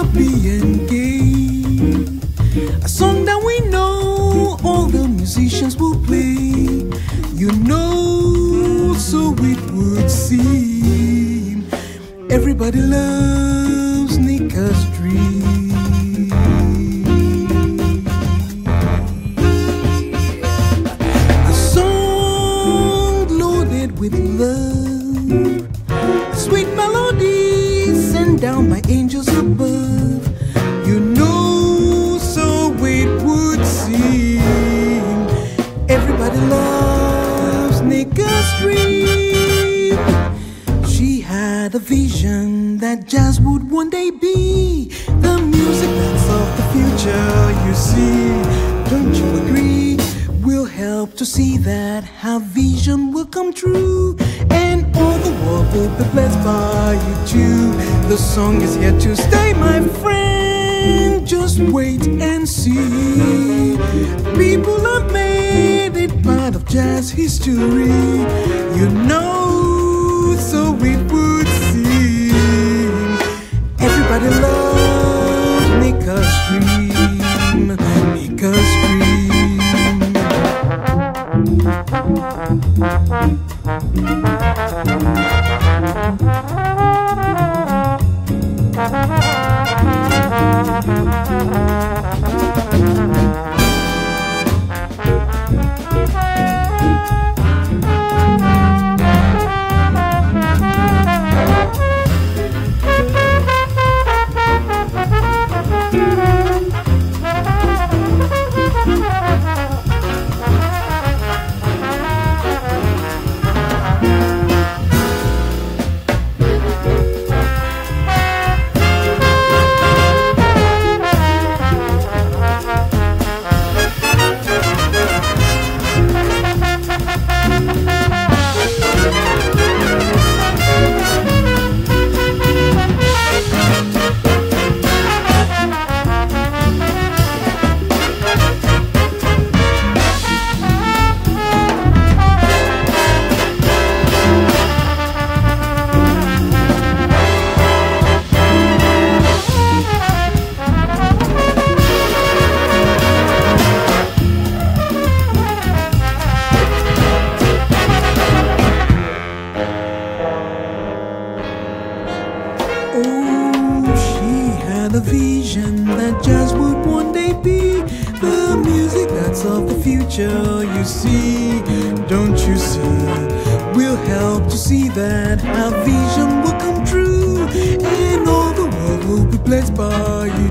happy and gay. A song that we know all the musicians will play. You know, so it would seem. Everybody loves Nika's dream. A song loaded with love, sweet melodies sent down by angels above. You know, so it would seem. Everybody loves Nika's dream. She had a vision that jazz would one day be the music that's of the future, you see. Don't you agree? We'll help to see that her vision will come true, and all the world will be blessed by you too. The song is here to stay, my friend. Just wait and see. People have made it part of jazz history. You know, so it would seem. Everybody loves Nika's dream, Nika's dream. A vision that jazz would one day be the music that's of the future, you see. Don't you see? We'll help to see that our vision will come true, and all the world will be blessed by you.